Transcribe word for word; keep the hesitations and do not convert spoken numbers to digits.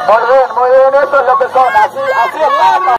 Muy bien, muy bien, eso es lo que son, así, así es.